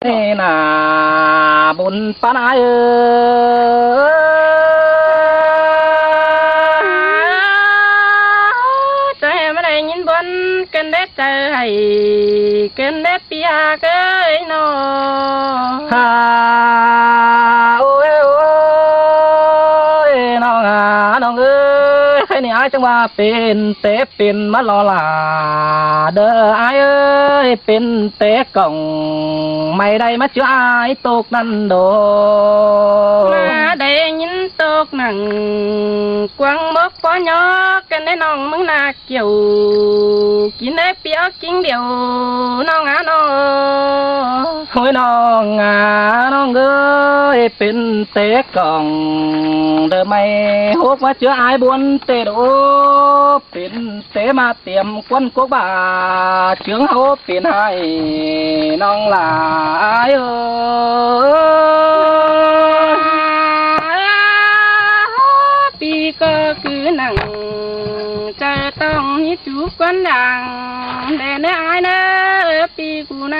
Ê là bún pan ai ơi trời mà đây nhìn bún kênh đét trời hay kênh đét pia cái nó ha ôi ôi nó ơi cái này ai chẳng màเป็นtếเป็นmà lo là đỡ ai ơiเป็นtế cổng mày đây mà chưa ai tục năn đồ mà đây nhìn tục nằng quăng bốc phó nhỏ kênh đét nong mừng na kiểu kín đét pia chính điều nó ngã nó ôi nó ơiเป็นtế cổng đỡ mày hút mà chưa ai buồn tế đồเป็นtế mà tiệm quân quốc bà trưởng hôเป็นhaiน้องlà ai ơi ปีก็คือหนังจะต้องฮิจูบกันดังแต่เนื้อไอ้นะปีกูนะ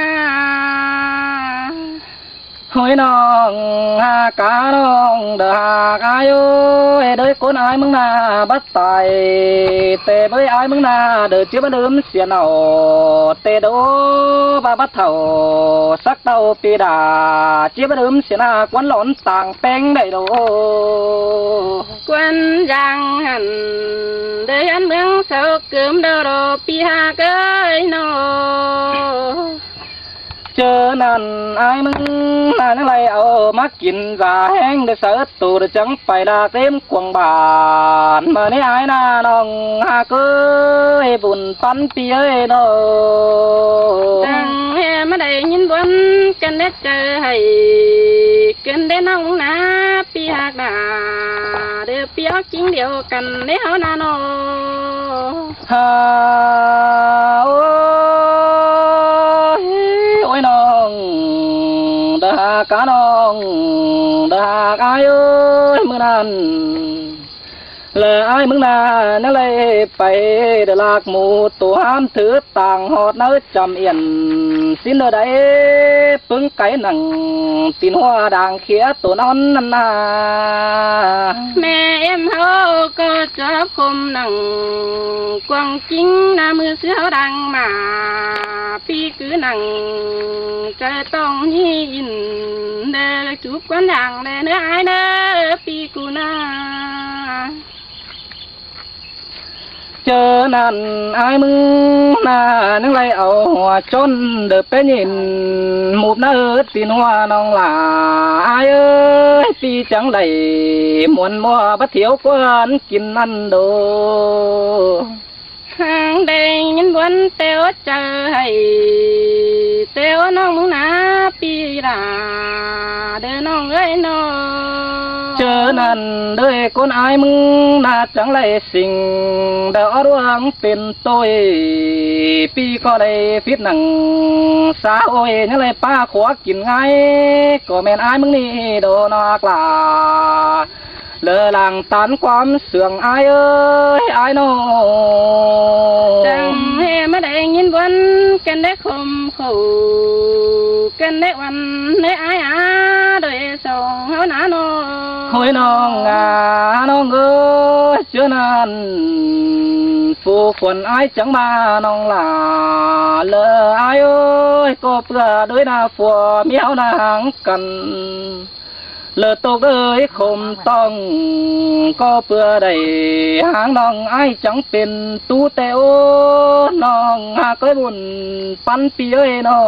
hối nong ha cá nong đờ hà ai ơi đời con ai mừng na bắt tài tê với ai mừng na đời chưa bắt đớm xiên nào tê đố ba bắt thầu sắc tàu pi đà chưa bắt đớm xiên na quán lón tàng beng đầy đồ quân giang hẳn đời ăn mương sâu cơm đờ đồ pi ha cái nó chờ nàn ai mừng là những này ở mắc kín già heng để sợ tù để chẳng phải là thêm quần bản mà nếu ai na nong ha cứ buồn pan pía nó đang em ở đây nhìn buồn cần để chờ hay cần để nong na pi hạt đà để pi óc chính điều cần để hao na nó ha ôi nong đà cá nong đà ai ơi mưa nan là ai mừng na nó lại phải để lạc mù tổ ham thứ tàng hot nó chầm yên xin ở đây bưng cái nằng tin hoa đàng khía tổ non năn na mẹ em hao có cho khom nằng quăng chính na mưa sữa đang mà pi cứ nằng trái tông nhìn để chụp quán đàng để nữa ai nữa pi cu na chờ nàn ai mừng na nước lại ở hòa chôn được bé nhìn một nơi tin hoa non là ai ơi pi chẳng đầy muốn mua bắt thiếu quán kín ăn đồ hàng đây nhìn buồn teo chờ hay teo nó muốn ná pi là để nó gửi nó chờ nàn đời con ai mừng na chẳng lại sinh đỡ ruộng tiền tôi pi có đây phít nằng xa ôi nhớ lại pa khóa kín ngay có men ai mừng đi đồ nạc là lỡ làng tán quam sườn ai ơi ai nó chẳng em ở đây nhìn buồn cần để không khổ cần để oan để ai đời sống háo ná nó hối nong nong ơi chưa nan phù quần ai chẳng mà nong là lỡ ai ơi có bữa đối na phù miếu na hàng cần lỡ tốt ơi không tông có bữa đầy hàng nong ai chẳngเป็นtu teo nong cái buồn pan pi ơi nó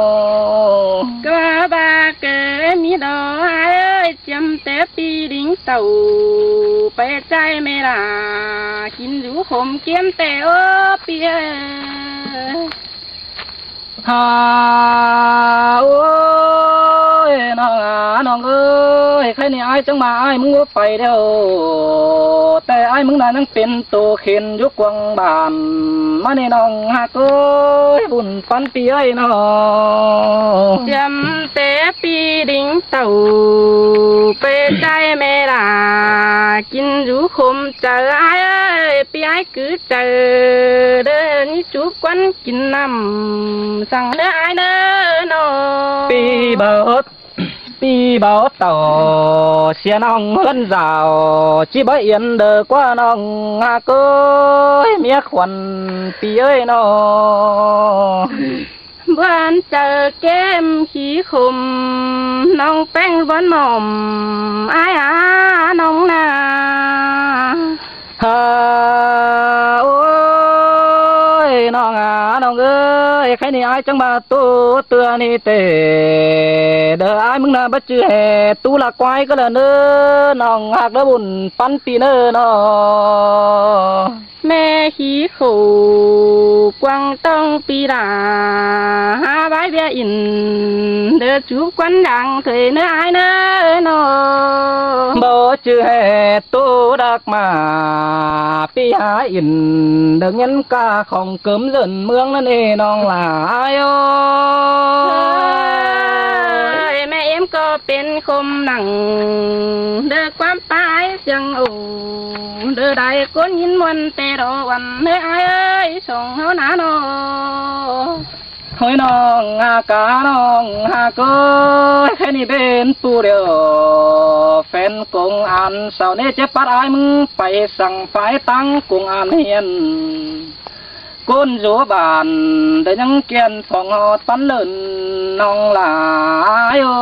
có ba cái mi đó ai ơi chăm té pi đính tàu bé trai mẹ là kín rú khom kiếm teo pi ha ôi nó ơi ยใครนี่ไอ้จังมาไอ้มึงว่าไปเดียวแต่ไอ้มึงน่ะยังเป็นตัวเข็นยุกวังบานมาในน้องหักเอ้ยบุญปันปีเอ้ยน้องเตรียมเตะปีดิ่งเต่าไปใจแม่ล่ะกินอยู่คมเจอไอ้เอ้ยปีไอ้คือเจอเดินจุกวันกินน้ำสั่งเด้อไอ้เด้อน้องปีเบิดปีเบาต่อเสียน้องเฮินราวchỉ bởi yên đời quaน้องหักเอ้ยเมียขวัญปีเอ้ยน้องบ้านเจอแก้มขี้คมน้องแป้งบ้านหม่อมไอ้อาน้องนาฮ่าโอ้ยน้องน้องเอ้ยใครนี่ไอ้จังมาตัวเตือนี่เตเด้อไอ้มึงน่ะบัดจื้อแห่ตูละควายก็ละเน้อน้องหักเด้อบุญปันปีเน้อน้อแม่ขี้ขู่กวางต้องปีดาหาใบเบี้ยอินเดือจูบควันดังเถยเนื้อไอ้เนื้อน้องบ่จื้อแห่ตูดักมาปีหาอินเด้อเงินกาของเกิมเลินเมืองนั่นเองน้องหลายโอ้แม่เอ็มก็เป็นคมหนังเดือความตายเสียงโอ้เดือได้ก้นยินวันแต่รอวันเนื้อไอ้เอ้ยส่งเฮาหนาน้องเฮ้ยน้องหากาน้องหากเอ้ยแค่นี้เป็นปูเดียวแฟนกงอันเสาร์นี้เจ็บปัดไอ้มึงไปสั่งไฟตั้งกงอันเฮียนก้นอยู่บ้านได้ยังเกียนฟองหอดปันเลินน้องหลายโอ้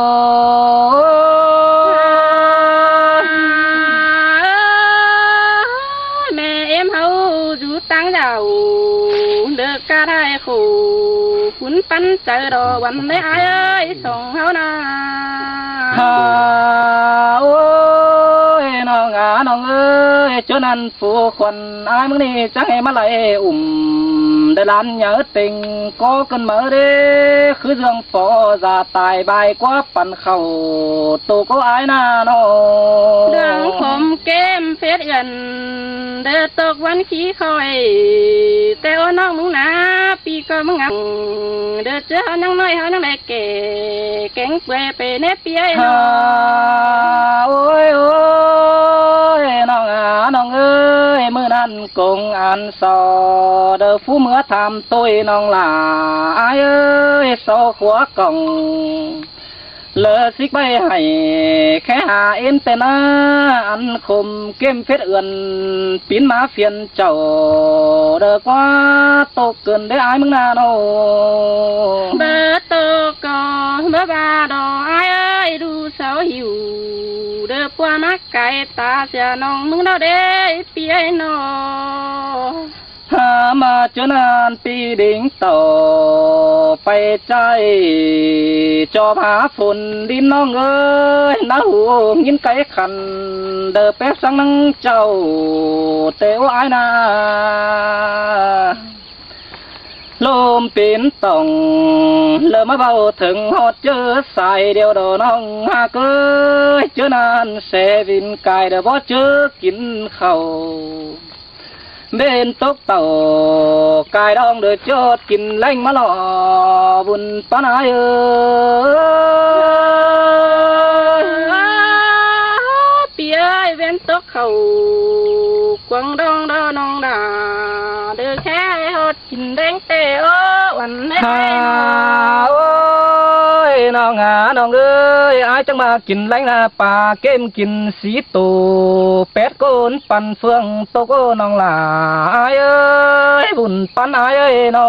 แม่เอ็มเฮาอยู่ตั้งเจ้าเดือกะได้ขู่คุณปันเจอดอวันได้ไอ้เอ้ยส่งเฮานาฮ่าโอ้ยน้องน้องเอ้ยจนนั้นผู้คนไอ้มึงนี่จังให้มาไล่ได้ล้านnhớ tình có cơn mơ đê khứ dương phó già tài bài quáปั่นเข่าตัวcó ai na nó เรื่องผมเกมเฟซกันเดือตกวันขี้คอยแต่ว่าน้องมึงนะปีก็มึงงังเดือเจอเขานั่งน้อยเขานั่งได้เก๋แก่งเปื่อยไปเนปเปียน้องโอ้ยโอ้ยน้องน้องเอ้ยมื้อนั้นกงอันซอเด้อผู้เมื่อทำตัวน้องหลาเอ้ยโซขัวกล่องเลอสิกใบให้แค่หาเอ็นแต่หน้าอันคมเก็มเพชรเอื่อนปีนมาเฟียนเจ้าเด้อกว่าตกเกินได้อายมึงนาโนเบอร์โตก็เบอร์บาดอไอ้เอ้ยดูเสาหิวเด้อปัวนักไก่ตาเสียน้องมึงเราเด้เปียนอหามาจนนานปีดิ่งต่อไปใจจอบหาฝนดินน้องเอ้ยน้าหูยินไก่ขันเด้อแป๊บสังนังเจ้าเตวไอ้นาลมเป็นต่องเริ่มมาเบาถึงหอดเจอสายเดียวดอน้องหากเอ้ยเจอนานเสวินกายเด้อบ่เจอกินข้าวเบนตกเต่ากายดองเดือดจดกินแรงมาหล่อบุญปานายเอ้ยเปียเว้นตกเขากวางดองดอน้องดาเดือแค่หดกินแดงเตะโอ้วันนี้โอ้ยน้องน้องเอ้ยอายจังมากินแรงนะป่าเก้มกินสีตูเป็ดโกนปั่นเฟืองตกน้องหลาอายเอ้ยบุญปันอายเอ้ยน้อง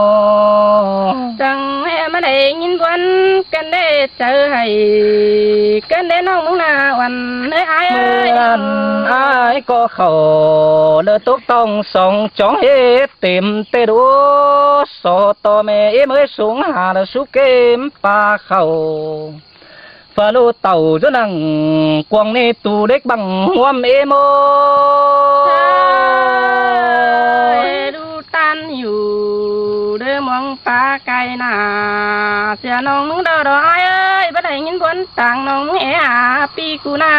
จังให้มาได้ยินวันกันได้เจอให้กันได้น้องมึงนาวันนี้ไอ้เมื่เอ้ยอนั้นอายก็เข้าเลือดตกต้องส่องจ้องเฮ็ดเต็มเตดูสอต่อแม่เอ็มเอ้ยสูงหาละสุเกมปลาเข้าฟาลูเต่าจะนั่งกวางในตู้เด็กบังหัวเอ็มโอดูตันอยู่ đưa mong pa cay nà xia nong nung đau đó ai ơi bắt hành những quân tàng nong é à pi cu na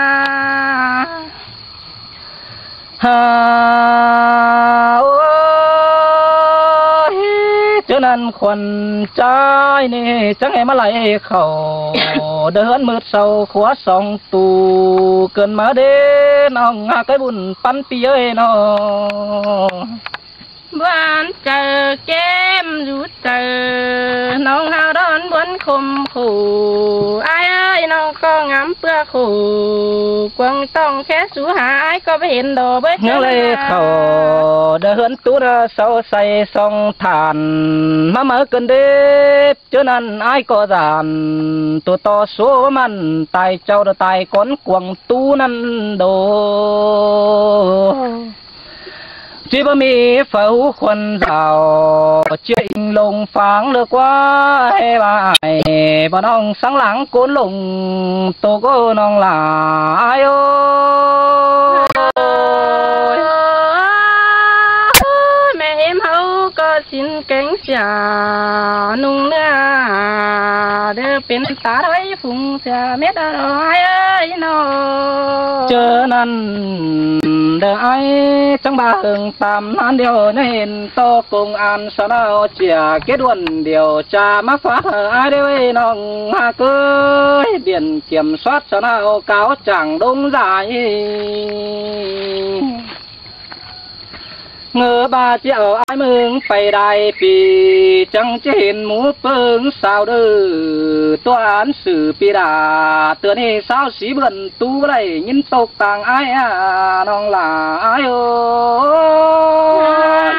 ôi cho nên khuẩn trái này chẳng em mà lại khẩu đỡ hơn mượt sầu khóa song tù cơn má đến ông cái bùn pan pi ơi nó buồn chờ kem rút chờ nong hao đón buồn khum khổ ai ơi nong có ngắm bữa khổ quăng tông khé sú hạ ai có ห็น đồ với nhớ lấy khẩu đỡ hơn tú ra sau say song thàn mà mở cơn đếp cho nên ai có giàn tu to số man tài châu đỡ tài con quăng tú năn đồ chỉ bao mi phẫu khuôn rào chuyện lùng pháng được quá hay bài bọn ông sáng láng cốn lùng tô cô nong là ai ơi mẹ em hấu có xin cánh xà nung nữa đưa bên tá đấy phùng xà mét đó ai ơi nó chờ năn đợi ai chẳng ba hương tam nan điều nên to cùng ăn sao nào chìa kết luận điều tra mắc phát ai đây nong hà cưới biển kiểm soát sao nào cáo chẳng đúng giải ngờ ba triệu ai mừng phải đại vì chẳng trên mũ phương sao đư tòa án xử pi đà tựa này sao xí bận tu này nhìn tộc tàng ai à nong là ai ơi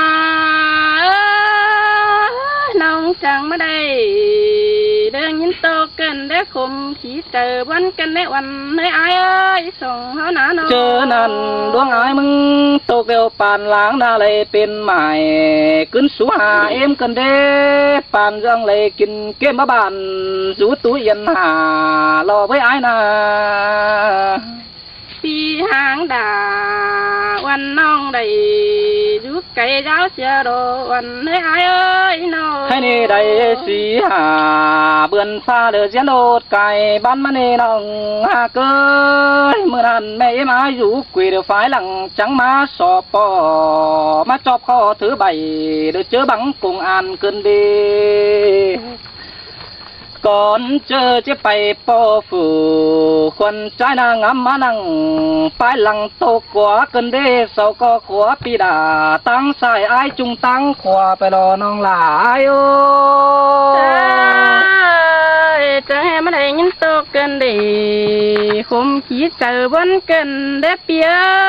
nong chẳng mà đây đơn nhìn tộc cần để khum chỉ chờ bắn cần để oằn nơi ai ơi sòng háo nã nó chờ năn đuông ai mừng tộc kêu bàn láng đã lấy bên mải cứng số hà em cần đê bàn răng lấy kinh kiếm mà bàn rú túi yên hà lo với ai nà pi hàng đà oằn nong đầy rút cây giáo xe đồ oằn nơi ai ơi nó hay nè đầy xí hà bươn pha được diễn đột cài ban mà nè nong hà cơ mưa nàn mẹ em ai rú quỳ được phái lặng trắng má sọ bò má chọc kho thứ bảy được chớ bắn cùng ăn cơn đi còn chờ chiếc bay po phủ khuẩn trái nàng ngắm má nàng phải lăng tô quá cơn đê sau có khóa pi đà tăng sai ai chung tăng khóa phải lo nong là ai ơi chẳng em ở đây những tô cơn đi không chỉ chờ vẫn cần để bia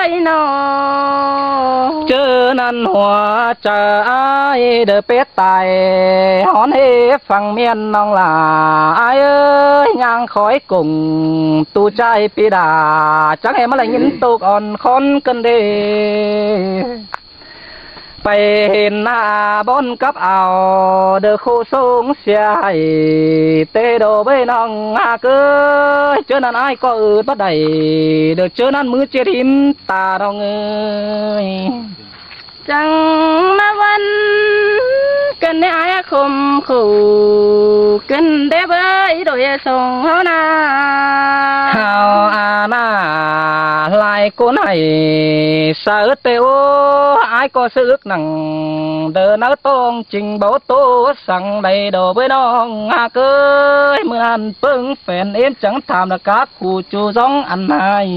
nó chớ năn hòa chờ ai đỡ pét tài hón hê phẳng miên nong là ai ơi ngang khói cùng tu trai pi đà chẳng em là những tu còn khôn cân đi phải hiện na bốn cấp ảo được khô xuống xe hay tê đồ bên nong hà cơ chớ nan ai có bắt đầy được chớ nan mưa chết hiếm ta đâu ơi chẳng mà vẫn cần để ai không khổ cần để với đội sông hao na hao à na lại cô này sợ têu ai có sự ước nặng đỡ nó tôn trình báo tố sang đầy đồ với non hà cơ mưa ăn phương phèn em chẳng tham là các khu chu giống ăn hay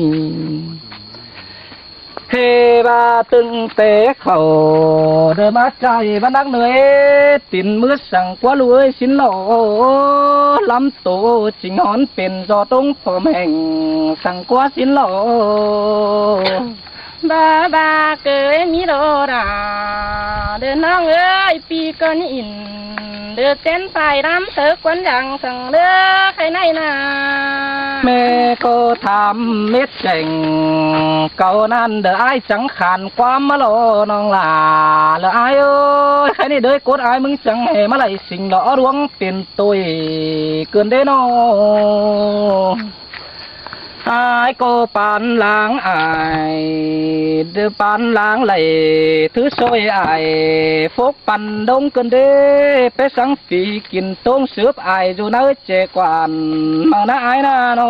hê ba từng tế khẩu đôi mắt trai vẫn đang nơi tin mưa sang quá lúa xin lỗi lắm tổ chính hónเป็นdo tung phom hành sang quá xin lỗi ba cười mi đồ đà đứaน้อง ơi pi con in đưa tên phải đám thớ quấn rằng sang đưa cái này nà mẹ cô tham miết chành câu nan đỡ ai chẳng khàn quá mà lo nong là ai ơi cái này đôi cốt ai mừng chẳng hề mà lại xình đỏ đuông tiền tôi cơn đấy nó ai cô bán láng ai đưa bán láng lại thứ xôi ai phúc bàn đông cơn đê bé sáng phì kín tôm sướp ai dù nói trẻ quản mà nó ai na nó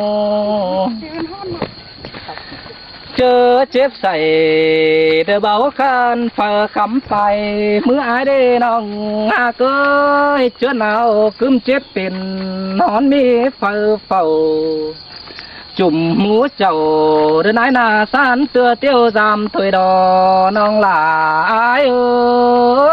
chờ chépใส่ đưa báo khan phở khắm phải mưa ai đê nòng cơi chưa nào cướm chép pin nón mi phở phầu chùm múa chầu đến ái na san tưa tiêu giảm thôi đò nong là ai ơi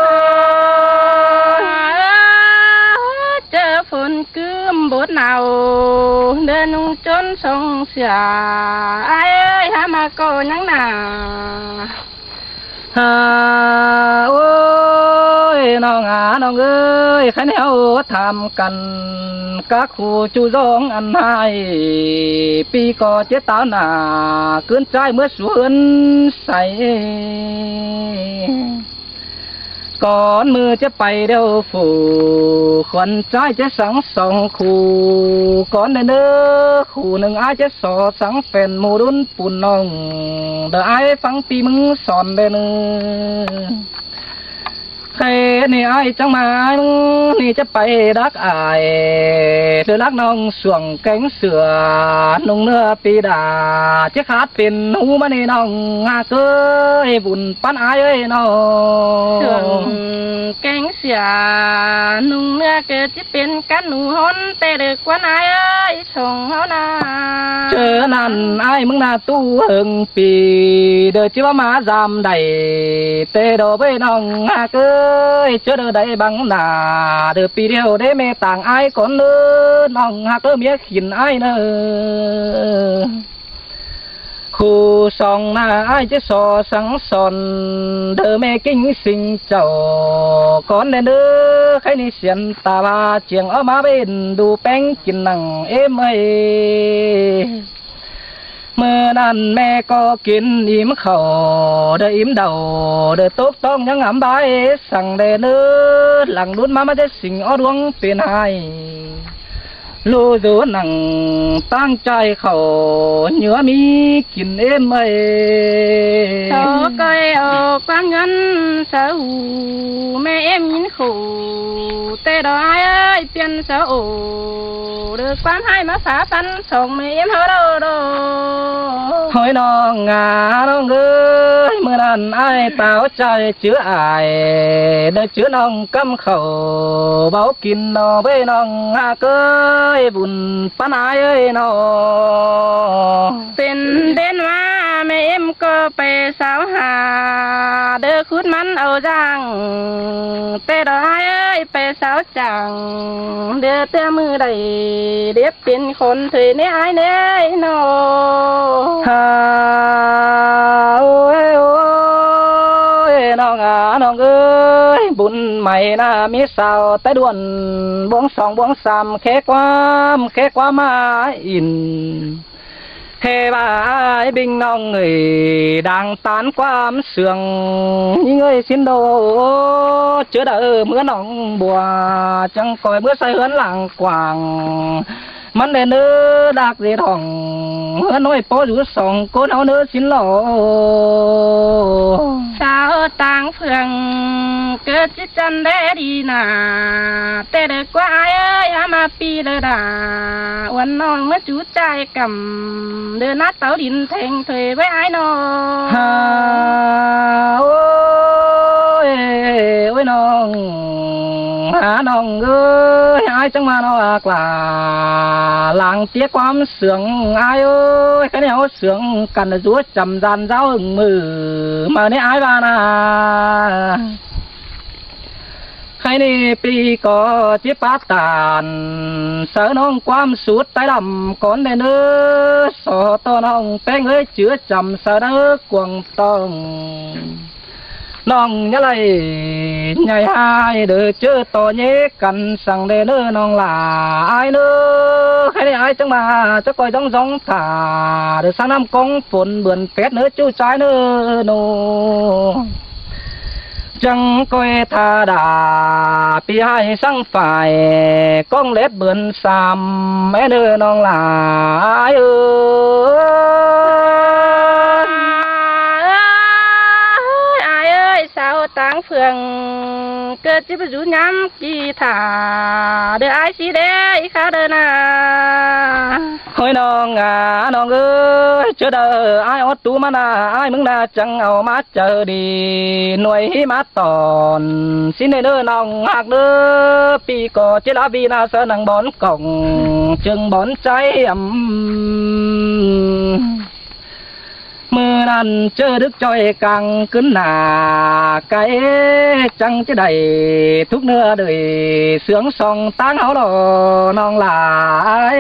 chờ phun cướm bút nào đơn nung trốn sông xả ai ơi hả mà cô nhắn nào ôi nong ơi khánh heo tham cần các khu chu dông ăn hai pi có chết táo nà cơn trai mới xuống say con mưaจะไปเดียวฝูคนใจจะสังสองคู่ก่อนเด้อคู่หนึ่งอาจจะสอสังเป็นหมู่รุ่นปุ่นน้องเด้อไอ้ฟังปีมึงสอนเด้อนึใครนี่ไอ้จังมานี่จะไปรักอายเธอรักน้องสวงแกงเสือนุ่งเนื้อปีดาจะขาดเป็นหูมันนี่น้องเกยบุญปั้นอายเอ้ยน้องสวงแกงเสือนุ่งเนื้อเกิดจะเป็นกันหนูฮอนแต่เด็กกว่าไอ้เอ้ยส่งเฮานาเจอนั่นไอ้มึงน่าตู้เฮิงปีเด้อจิว่ามาจำได้แต่ดอกไปน้องเกยเจอเด้อได้บังหน้าเด้อปีเดียวได้แม่ต่างไอ้ก่อนเด้อน้องเกยเมียขินไอ้เด้อคู่สองหน้าไอ้จะสอสังสอนเด้อแม่กิ้งสิงเจ้าก่อนเด้อใครนี่เสียนตาบาเจียงเอามาเป็นดูแป้งกินหนังเอ็มเอ้ยเมื่อนั้นแม่ก็กินอิ่มข้าวเด้ออิ่มเดาเด้อตกต้องยังหำใบสั่งเด้อหลังรุ่นมาไม่ได้สิ่งอ้อดวงเป็นไห้รู้ดูหนังตั้งใจเขาเหนือมีกินเอ็มเอ้ย Số cây ở quán ngân sở mẹ em nhìn khổ tê đó ai ơi tiền sở được quán hai má phá phân sống mẹ em hớ đâu đâu hỏi non ngà non ơi mưa nan ai táoใจchứa ai nơi chứa non căm khẩu báo kín nó với non cơi buồn pan ai ơi nó เป็นเด่นว่าแม่เอ็มก็ไปสาวหาเด้อคุดมันเอาจังแต่ดอกไอ้เอ้ยไปสาวจังเด้อเตื้อมือใดเด็บเป็นคนเถยเนี่ยไอ้เนี่ยโนฮ่าโอ้ยโอ้ยน้องน้องเอ้ยบุญใหม่นะมีสาวแต่ด่วนบวงสองบวงสามแค่ความมาอินเฮบายบิงน้องเอ้ยดังตานความเสื่องยิ่งเอ้ยสินโดเจอเด้อเมื่อน้องบัวจังคอยเมื่อใส่เฮือนหลังกวางมันเด้อเนื้อดักเสียทองเฮือนน้อยปออยู่สองคนเอาเนื้อสินหล่อสาวต่างเพื่องเกิดจิตจันได้ดีนาแต่เด็กกว่าไอ้เอ้ยมาปีเด้อดาวันน้องมาจูใจกำเดินนัดเต้าดินแทงเถยไว้ไอ้น้องฮ่าโอ้ยโอ้ยน้องหาน้องเอ้ยไอ้จังมาน้องกล่าหลังเตี้ยความเสื่องไอ้เอ้ยแค่นี้เอาเสื่องกันจะจัวจำจันเจ้ามือมาในไอ้บ้านาใครนี่ปีก็จิปาตานเสือน้องความสุดใต้ลำก่อนเนื้อสอต่อน้องแป้งเอ้ยเจือจำเสือเนื้อกวงต้องน้องยะไรใหญ่หายเด้อเจอต่อเยกันสั่งเด้อเนื้อน้องหลาไอ้เนื้อใครนี่ไอ้จังมาจะคอยต้องสองขาเด้อสร้างน้ำกองฝนเบื่อนเป็ดเนื้อจู้ใจเนื้อโน chẳng coi tha đà pi hai sang phải con lết bươn xàm mẹ nơi non là ai ơi sao táng phường cơ chỉ phải rủ nhắm kỳ thả để ai xí để khá đơn à hồi non à non ơi chờ đợi ai ót tú mà na ai mừng na chẳng ao mát chờ đi nuôi mát tòn xin nơi nơi non hạc đứa pi cò chỉ lá vi na sơ năng bón cổng chừng bón cháy ấm mưa nan chờ đức trôi càng cứng nà cái chẳng chứ đầy thuốc nữa đời sướng song tán áo đồ non là ai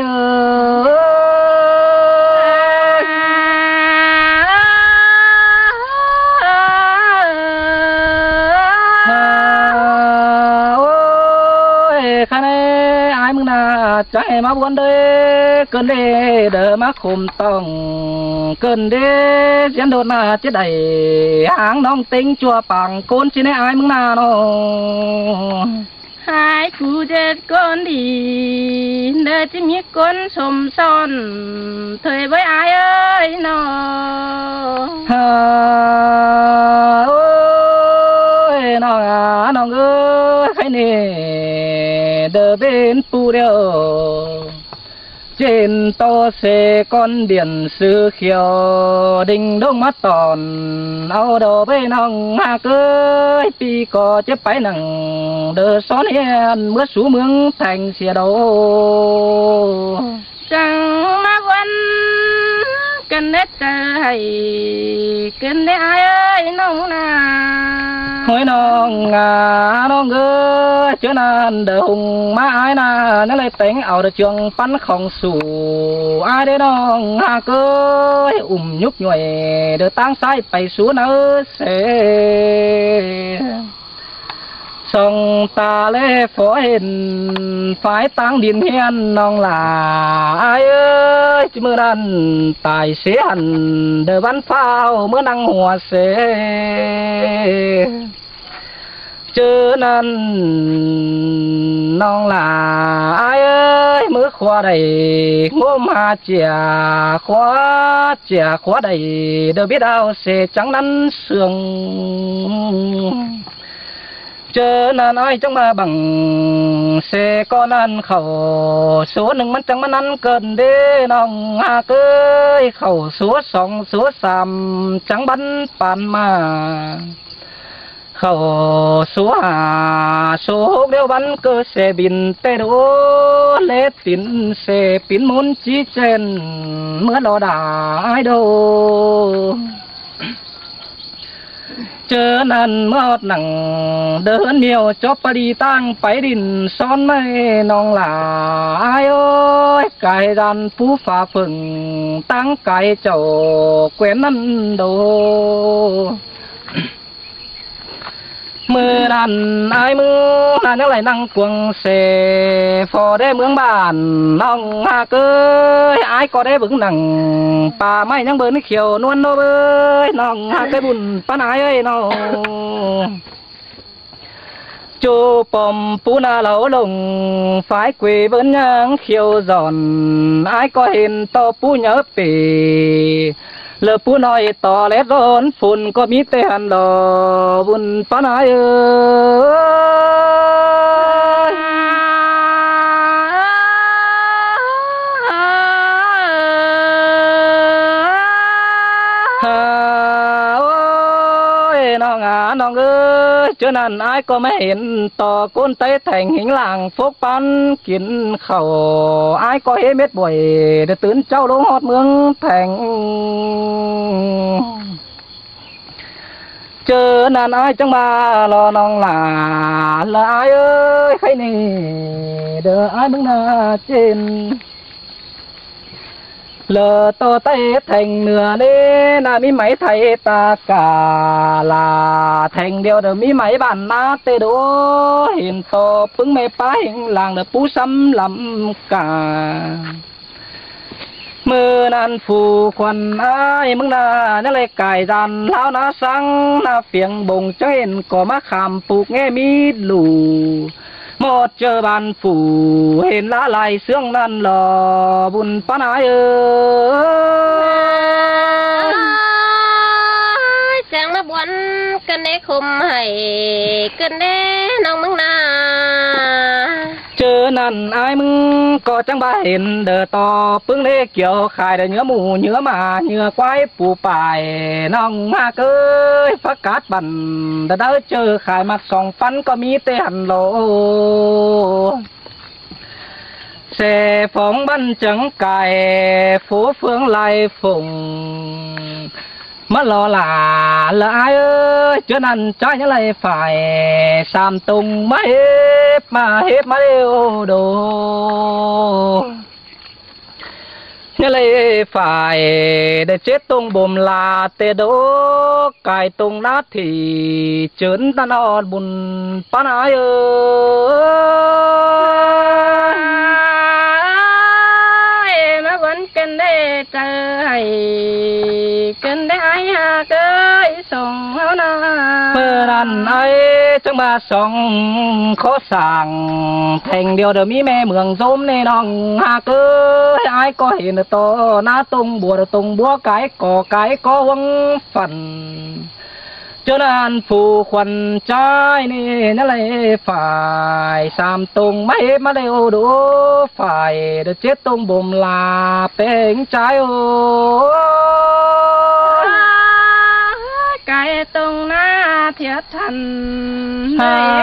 ơi khá này ai mừng na chạy má buồn đây cơn đê đỡ má khum tòng cơn đê diễn đột na chết đầy hàng nong tính chùa bằng côn xin ai mừng na nó hai cụ chết con đi để chỉ biết con xôm son thời với ai ơi nó ôi nó à nó ơi hay nè đỡ bên pu đeo trên to xe con điện sư khiêu đình đông mắt tòn áo đồ bên hồng hà cưới pi cò chép phải nằng đỡ xón hiền mưa sú mương thành xìa đầu chẳng má quân cần nét hay cần để ai ơi nông na hồi nong à nong ơi chứ nan đỡ hùng má ai na nó lại tính ở được trường bắn không sủ ai đấy nong hà cưới nhúc nhồi đỡ tăng sai phải xuống nó sẽ song ta lê phó hình phải tăng điện hiền nong là ai ơi chứ mưa đàn tài xế hẳn đỡ bắn phao mưa năng hòa xế chứ nan nong là ai ơi mưa khoa đầy ngôm hà chè khóa đầy đỡ biết đâu sẽ trắng nắn sương chờ là nói trong mà bằng xe con ăn khẩu số nâng mắt chẳng mắt ăn cơn đê nòng hà cưới khẩu số sòng số xàm chẳng bắn bàn mà khẩu số số đeo bắn cơ xe bin tê đố lết tín xe pin muốn chi trên mưa lo đà ai đâu chờ nan mơ nặng đỡ nhiều cho pa đi tang phải đình son mây nong là ai ơi cái đàn phú phà phừng tăng cái chậu quen ăn đồ mưa đàn ai mưa là nhớ lại năng quăng xe phò đê mướn bàn nong hà cưới ai có đê vững nặng bà mai nhang bớn khiều nuôn nô bơi nong hà cái bùn pan ai ơi nó chu pom pu na lẩu lồng phải quỳ vẫn nhang khiều giòn ai có hình to pu nhớ pì lỡ pu nói to lét rôn phun có mít tê hàn đò bùn pan ai ơi nong ơi cho nên ai có mấy hiện to côn tây thành hình làng phúc pan kiến khẩu ai có hết biết buổi để tướng châu đỗ hót mương thành chờ nên ai chẳng ba lo nong là ai ơi khay này đỡ ai đứng na trên lờ to tay thành nửa đê là mi máy thầy ta cả là thành điều được mi máy bản na tê đố hiện to phứng mê phá hình làng được phú xăm lắm cả mưa nan phù quần ai mừng na nhớ lại cài dàn lao na sang na phiền bồng trên có má khảm phục nghe mít lù một chờ bàn phủ hên lá lại sương nan lò buồn pan ai ơi chẳng nó buồn cơn đế khum hay cơn đế nông mừng na chờ năn ai mừng có chẳng ba hình đờ to phương đế kiểu khai đờ nhớ mù nhớ mà nhớ quái phù bài nong ma cơi phát cát bẩn đờ đỡ chờ khai mặt sòng phắn có mi tê hẳn lộ xe phóng bắn trắng cài phố phương lai phùng mất lo là ai ơi chưa năn trái nhớ lại phải sam tung mà hết mà đều đồ nhớ lại phải để chết tung bùm là tê đố cài tung nát thì chớn ta nó buồn pan ai ơi mà vẫn cần để trời cần để ai ha cái sông háo na mưa năn ấy chẳng ba sông khó sàng thành điều đời mỹ mẹ mường rôm nên nòng hà cơ ai có hiện được to ná tung bùa cái có huống phần cho nên phù khuẩn trái này nó lại phải sam tung mấy mà đều đủ phải được chết tung bùm là bên trái ô cái tung na thiệt thành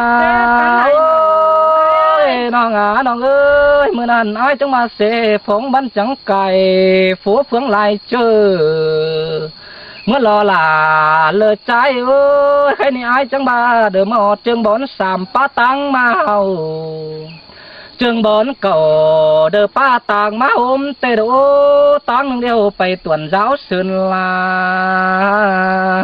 ơi nó ơi mưa năn ai chúng mà sẽ phóng bắn trắng cài phố phương lại chờ mưa lo là lơ trái ơi cái này ai chẳng ba được một trường bốn sàm pa tăng màu trường bốn cầu được pa tăng má ôm tê đỗ tăng đều phải tuần giáo sơn là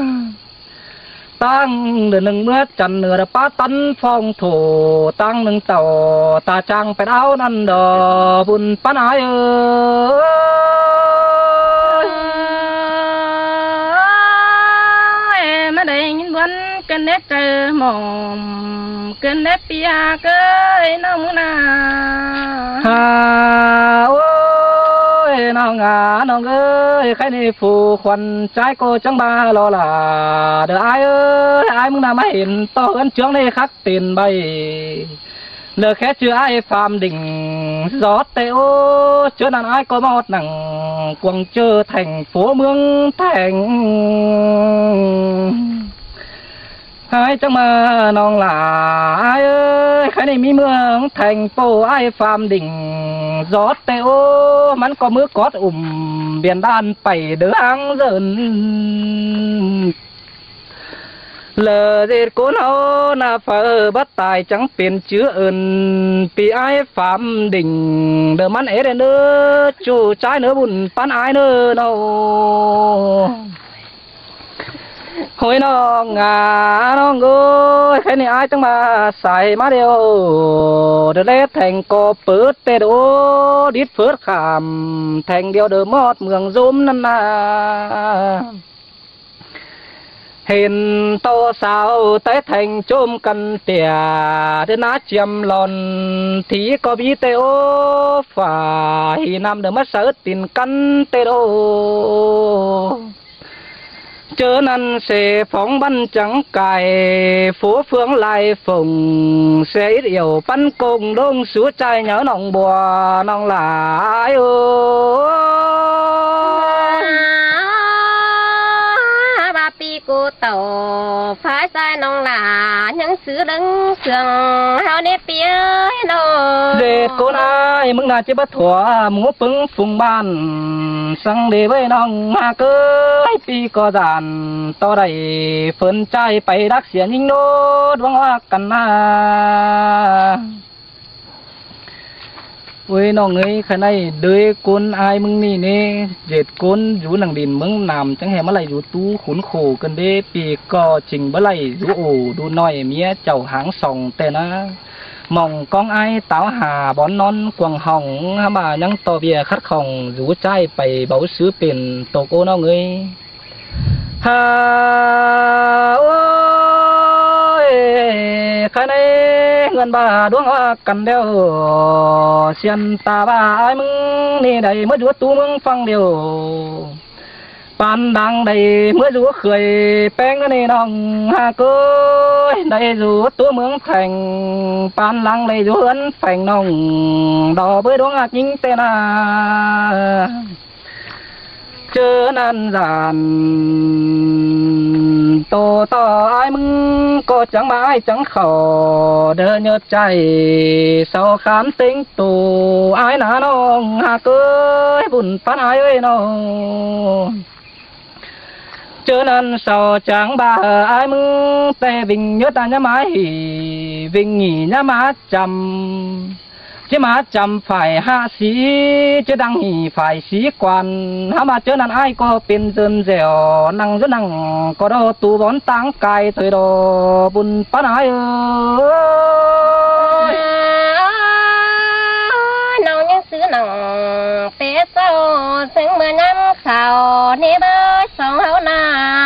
tăng được nâng mưa chăn nửa pa tấn phong thổ tăng nâng tàu ta trang phải áo năn đò buồn pan ai mà đây nhìn vẫn cần để chờ mồm cần để pia cái nông na ôi nó ơi cái này phù khuẩn trái cô chẳng ba lo là đợi ai ơi ai muốn làm mà hiện to hơn trước đây khắc tiền bay lỡ khét chưa ai phàm đỉnh gió tê ô chưa đàn ai có một nặng quăng chơi thành phố mương thành ai chẳng mà non là ai ơi cái này mi mương thành phố ai phàm đỉnh gió tê ô mắn có mưa cót biển đan bảy đứa ăn dần lờ dệt cuốn hô na phở bắt tài chẳng tiền chứa ơn vì ai phạm đỉnh đờ mắn ế đến nữa chủ trái nữa buồn pan ai nữa đâu hồi nó ngà nó ngơi cái này ai chẳng mà xài má đều được lết thành có bớt tê đố đít phớt khảm thành điều đờ mót mường rôm năn na hình to sao tới thành chôm cần tỉa để ná chiêm lòn thì có bí tê ô phải nằm được mất sợ tiền căn tê đô chớ năn sẽ phóng bắn trắng cài phố phương lại phùng sẽ ít điều bắn cùng đông xuống trai nhớ nòng bùa nòng là ai cô tàu phá sai nông là những sứ đứng sườn hao nếp bia đâu dệt cô ai mừng là chỉ bắt thua múa pứng phùng ban sang để với nông hà cơ pi có giàn to đầy phơn trai bay đắc xỉa nhinh nốt vắng hoa cằn na ôi nó người cái này đôi con ai mừng nì nè dệt con rú nàng đình mừng nằm chẳng hề mà lại rú tu khốn khổ cần đê vì co trình bữa lại rú ổ đu nói mía chầu háng sòng tên á mong con ai táo hà bón non quàng hồng mà nhăng to bìa khát khòng rú trai bày bấu sứ biển tổ cô nó người hà ôi cái này ngân bà đuông hoa cần đeo xiên ta bà ai mừng nè đầy mới rúa tu mừng phăng điều pan đang đầy mới rúa khơi beng này nòng hà cơ đầy rúa tu mừng thành pan lăng đầy rúa ấn thành nòng đỏ với đuông hạt chính tên à chớ nan giàn tô to ai mừng có chẳng mãi chẳng khổ đỡ nhớ chạy sau khám tính tù ai ná nông hà cưới buồn phát ai ơi nông chớ nan sau chẳng bà ai mừng tê vinh nhớ ta nhá mãi vinh nghỉ nhá má chầm chứ mà chăm phải hạ sĩ chứ đang hỉ phải sĩ quan hả mà chớ nan ai có bên dân dẻo năng rất năng có đâu tu bón táng cài thời đồ buồn phát ai ơi nông những xứ nông té sâu sưng mưa năm sầu nê bơi sông hậu na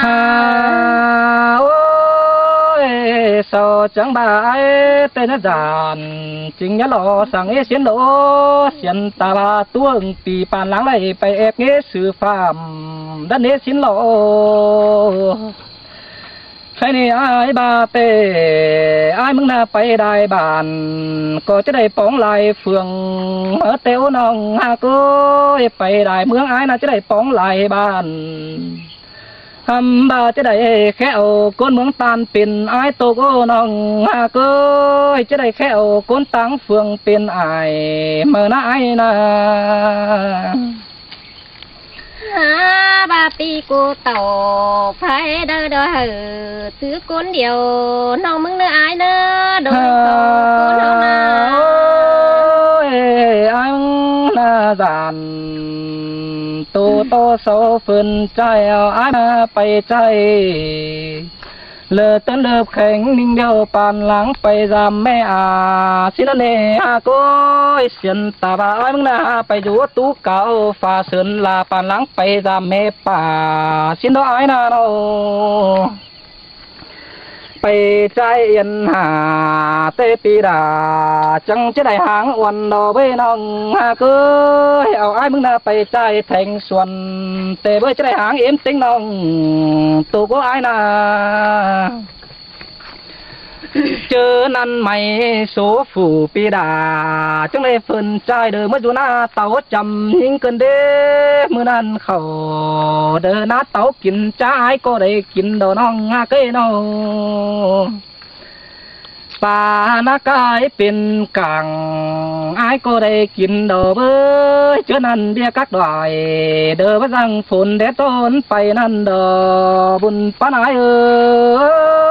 sao chẳng bà ai tên nó giàn chính nhớ lo sang nghe xiên lỗ xiên ta bà tuông pì bàn láng này phải ép nghe sự phạm đất nế xin lỗ cái này ai bà tê ai mừng na phải đại bàn có chứ đây bóng lại phường mở téo nòng hà cô phải đại mướn ai na chứ đây bóng lại bàn bà chứ đây khéo con mướn tan pin ai tô cô nòng hà cô chứ đây khéo con tăng phường pin ai mở na ai na bà pi cô tàu phải đỡ đỡ hử thứ con điều nông mừng nữa ai nữa đôi con nào na anh là giàn tô tô số phần trai ai mà bay trai lờ tân lợp khánh ninh đeo bàn láng bay ra mẹ à xin anh nè à cô xin ta bà ai mừng na bay rúa tú cao pha sơn là bàn láng bay ra mẹ bà xin đó ai na đâu bay trai yên hà tê pi đà chẳng chứ đại hàng oan đồ bê nong hà cứ ảo ai mừng na bay trai thành xuân tê với chứ đại hàng yếm tính nong tu có ai na chớ năn mày số phủ pi đà chẳng lẽ phần trai đời mới dù na tàu chầm những cơn đê mưa năn khẩu đời na tàu kín trái có đây kín đồ nong ha cây nó bà na cái bên cảng ai có đây kín đồ bơi chớ năn bia các đoài đời bắt răng phun để tôn phải năn đồ buồn bán ai ơi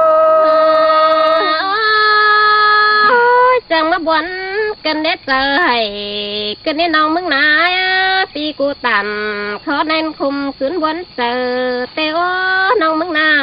chẳng mà buồn cần để chờ hay cần để nông mừng nái pi cô tàn khó nên không sướng buồn chờ teo nông mừng na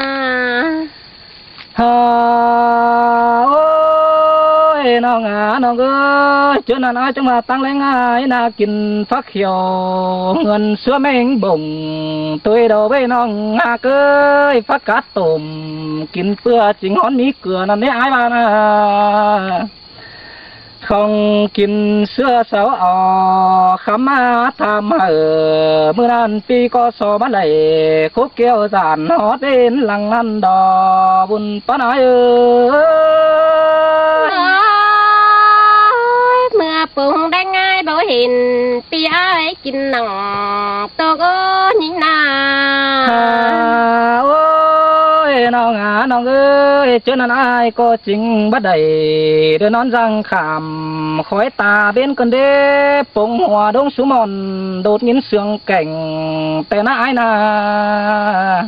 ôi nông à nông ơi chưa nào nói chúng mà tăng lên ai na kín phát hiệu ngân sữa men bồng tôi đầu với nông à cơ phát cát tôm kín bữa chính hón mí cửa nằm đấy ai mà na không kín sữa sáo khám tham ở mưa nan pi có so bắt lại khúc kêu giàn hót đến lăng lăn đò buồn bán ai mưa bùng đang ai bảo hiện pi ai kín nòng to có nhìn na nong à nong ơi chứ nan ai có chính bắt đầy đứa nón răng khảm khói tà bên con đê bông hòa đông sú mòn đột nhiên sương cảnh tên ai na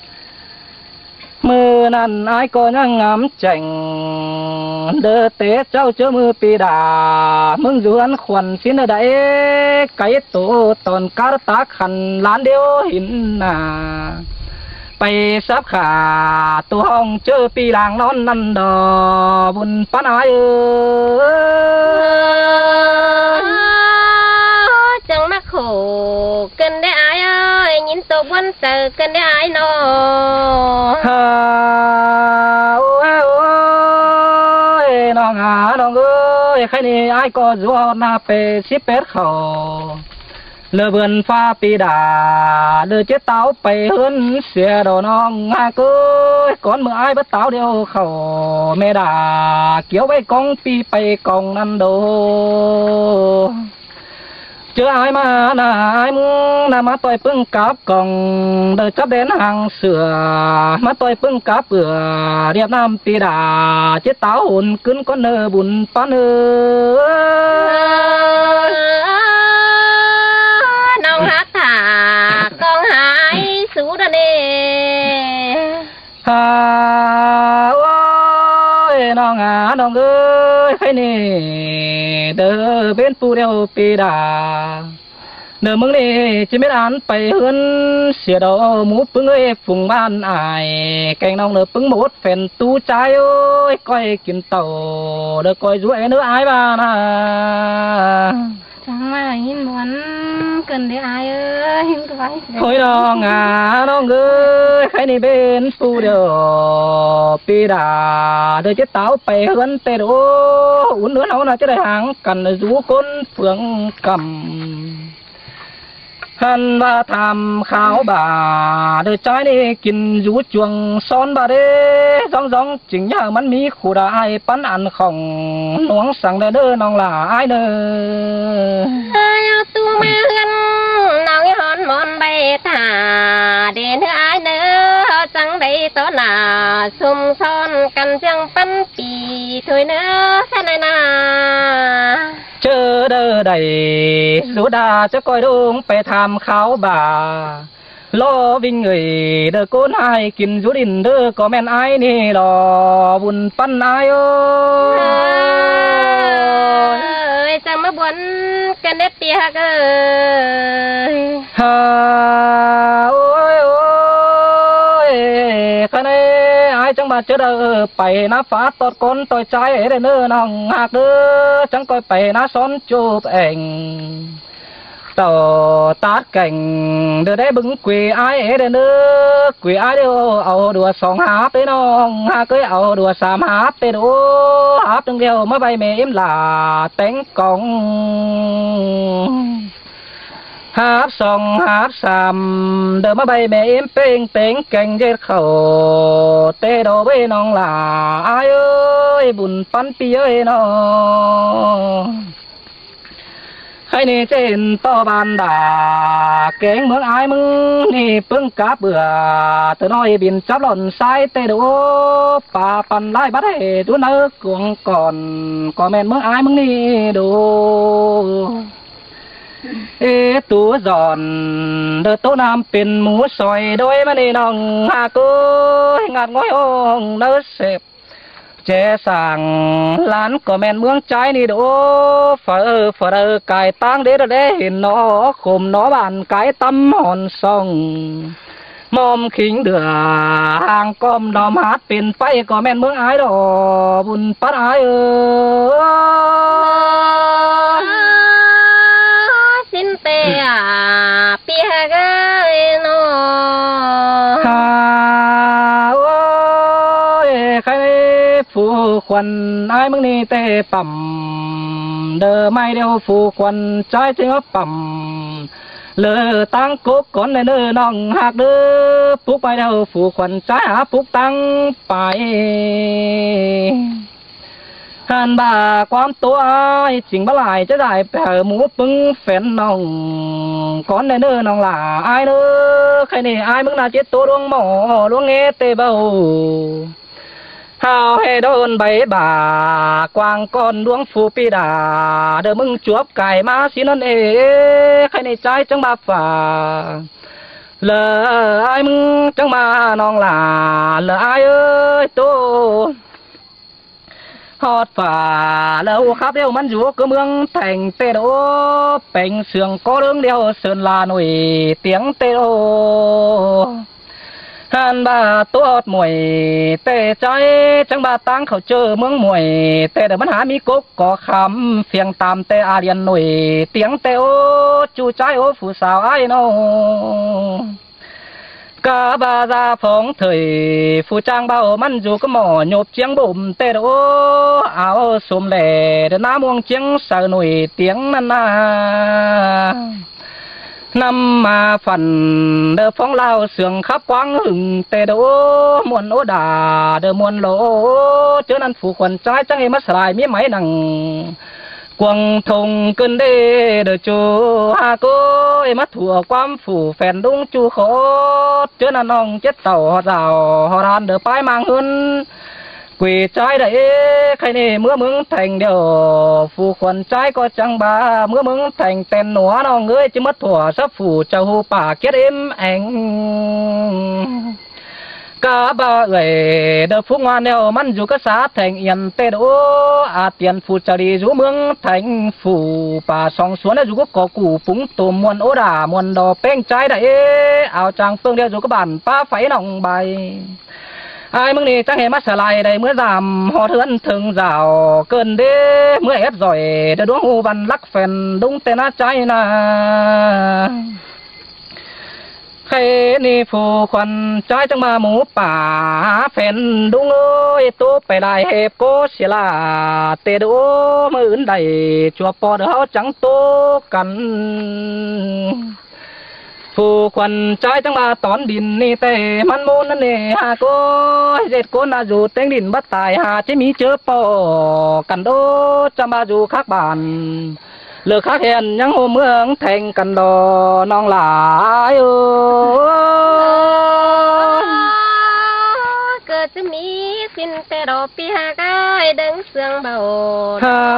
mưa nan ai có nhang ngắm chảnh đỡ té trao chớ mưa pi đà mừng dù ăn khuẩn xin ở đây cái tổ toàn cá tá khăn lán điêu hin na ไปซับขาตัวห้องเจอปีหลังนอนนั่นดอบุญปันไอจังมาโขกันได้อายเอ้ยยินตัวบนเจอกันได้อายนอฮ่าโอ้ยโอ้ยน้องหาน้องเอ้ยใครนี่ไอ้ก็รัวหน้าไปสิเป็ดเขาเลอเบือนฟ้าปีดาเลอเจ๊เต้าไปเฮิรนเสียดอน้องหาเก้ยก่อนเมื่อไอ้บัดเต้าเดียวเขาไม่ด่าเกี่ยวไว้กองปีไปกองนั่นโดเจอไอ้มาหน้าไอ้มึงน่ามาต่อยปึ้งกับกองเดินจับเด่นหางเสือมาต่อยปึ้งกับเปื่อเรียบน้ำปีดาเจ๊เต้าหุ่นขึ้นก้อนเนอบุญปานน้องฮักถากองหายสูดเนฮ่าโอ้ยน้องน้องเอ้ยใครนี่เด้อเป็นปูเดียวปีดาเด้อมึงนี่จะไม่อ่านไปเฮือนเสียดอกหมูปึ้งเอ้ยฝุ่งบ้านอายแกงน้องเด้อปึ้งหมดแฟนตู้ใจโอ้ยก้อยกินเต่าเด้อก้อยรวยเนื้ออายบ้านะจังมาหินหวนกันได้อายเอ้ยหินก็ไว้โอ้ยน้องน้องเอ้ยใครนี่เป็นปูเดียวปีดาเด้อจะเต้าไปเฮือนเตโดอุ่นเนื้อเอาน่ะจะได้หางกันรู้คนเฟืองกำหันว่าทำข้าวบ่าเดือดใจนี่กินอยู่จวงซ้อนบ่าเด้สองจึงยากมันมีขู่ได้ปั้นอันของหลวงสั่งเด้อน้องหลายเด้อเอาตัวมาเงินน้องหอนมอนใบตาเด่นเธออายเด้อจังได้ตัวหน้าซุ่มซ้อนกันจังปั้นปีถอยเนื้อแค่ไหนนาเจอเด้อใดสุดาจะก้อยดงไปทำข้าวบ่าล้อวิ่งเอ่ยเด้อโกนไอกินสุดินเด้อก็แม่นไอนี่รอบุญปั้นไอโอ้ยจังมาบวนกันเด็ดเปียกเอ้ยฮ่าโอ้ยโอ้ยคะแนนไอจังมาเจอเด้อไปน้าฟ้าตอดก้นต่อยใจเด้อเนื้อน้องหักเด้อจังก้อยไปน้าซ้อนจูบเองต่อตัดกิ่งเด้อได้บึงกุยไอ้เด้อเนื้อกุยไอ้เด้อเอาดัว2 หาไปน้องหาเคยเอาดัว3 หาไปดูหาตึงเดียวมาใบเมมหลาแต่งกองหา2 หา3เด้อมาใบเมมเป่งเต็งแกงเย็ดเข่าเตะดอไปน้องหลาไอ้เอ้ยบุญปันปีเอ้ยน้องให้นี่เจนต่อบานดาเก่งเมืองไอ้มึงนี่ปึ้งกาเบื่อตัวน้อยบินจับหล่นสายเตะดูป่าปันไล่บัดให้ตัวเนื้อกวงก่อนก็แม่นเมืองไอ้มึงนี่ดูตัวจอนเดือตัวน้ำเป็นหมูซอยโดยมันนี่น้องหากูงานง้อยองเนื้อเสพเจสั่งล้านก็แม่นเมืองใจนี่ดูฝาไก่ตั้งเด้เห็นน้อขมน้อบานไก่ตำหอนส่องมอมขิงเดือหางก้มดอมฮัดเป็นไปก็แม่นเมืองไอ้ดอบุญปัดไอ้สินเตียเปียกโนผู้ควันไอ้มึงนี่เตะปั่มเด้อไม่เดียวผู้ควันใจถึงปั่มเลอตั้งกุ๊กก่อนเลยเด้อน้องหักเด้อปุ๊กไปเดียวผู้ควันใจหาปุ๊กตั้งไปหันบ่าความตัวไอ้จริงบ่หลายจะได้ไปหมูปึ้งแฟนน้องก่อนเลยเด้อน้องหล่าไอ้เด้อใครนี่ไอ้มึงน่าเจ็ดตัวดวงหมอดวงเงเตะเบาหาวให้โดนใบบ่ากวางก้อนดวงฟูปีดาเด้อมึงจวบไก่มาสินั่นเอ๋ใครในใจจังมาฝ่าเลยไอ้มึงจังมาน้องหลาเลยไอ้เอ้ยโตฮอดฝ่าแล้วครับเดียวมันอยู่ก็เมืองแต่งเตโอเป็นเสียงก็เรื่องเดียวเสินลาหน่อยเตียงเตโอ hàn bà tốt mùi tê trái chẳng bà tăng khẩu chơ mương mùi tê đờ mất há mi cốc có khám phiền tam tê à liền nổi tiếng tê ô chú trái ô phụ sao ai nô cả bà ra phóng thời phụ trang bao măn dù có mỏ nhộp chiếng bùm tê đô áo xùm lẻ đờ ná muông chiếng sợ nổi tiếng năn na năm mà phần đờ phóng lao sườn khắp quang hừng tê đô muôn ố đà đờ muôn lỗ chớ năn phụ quần trái chẳng hề mất lại mía máy nằng quăng thùng cơn đê đờ chú hà cô mất thua quam phủ phèn đúng chú khó chớ năn ông chết tàu họ rào họ đàn đờ phái mang hơn quỳ trái đấy khai nề mưa mướn thành điều phù quần trái có chẳng ba mưa mướn thành tên nó nó ngươi chứ mất thủa sắp phủ chào hù bà kết em anh cả ba người đờ phúc ngoan neo măn dù có xã thành yên tê đỗ à tiền phù chào đi rú mướn thành phủ bà song xuống dù có cỏ củ phúng tùm muôn ố đà muôn đò beng trái đấy áo trang phương đeo dù có bản pa pháy nòng bài ai mừng đi chẳng hề mắt trở lại đây mới giảm họ thươn thường rào cơn đế mới ép rồi để đuống hù văn lắc phèn đúng tên á trái na khai ni phù khoăn trái chẳng mà mũ bà phèn đúng ơi tố phải lại hẹp cố xì là tê đỗ mơ ướn đầy chùa bò đỡ chẳng tố cắn phù quần trái chẳng mà tón đìn ni tê man môn nè hà cô dệt cô na dù tiếng đìn bắt tài hà chế mỹ chớ po cần đô chẳng mà dù khác bản lừa khác hèn nhang hồ mương thành cần đò non lại cơ chứ mỹ xin tê đồ pi hà cái đứng xương bầu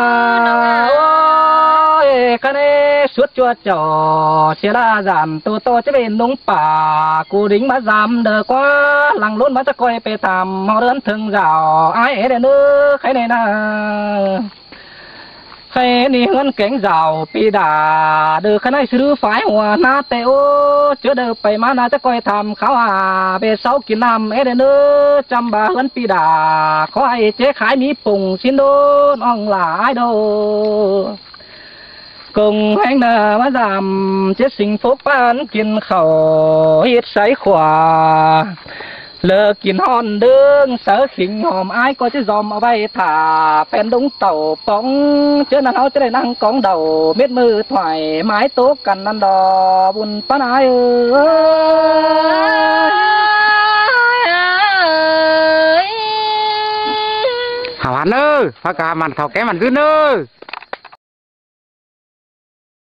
cái này suốt chua trò sẽ là giảm tô tô chứ bên đúng bà cô đính mà giảm đờ quá lằng luôn mà chắc coi về tạm họ đơn thường rào ai ấy để nữa cái này là khai ni hơn cánh rào pi đà được cái này sư phái hòa na teo chưa được phải mà na chắc coi tham khảo à về 6 kỷ nam ấy để nữa trăm bà hơn pi đà có ai chế khái mỹ phùng xin đô ông là ai đâu cùng anh nà mà giảm chết sinh phúc bán kiên khẩu hết sấy khỏa lỡ kiên hòn đương sở khinh hòm ai có chứ dòm ở bay thả phèn đúng tàu bóng chứ năn áo chứ đây năng cóng đầu biết mưa thoải mái tốt cần ăn đò buồn bán ai hảo hẳn ơi phá cả màn khảo cái màn cứ nơ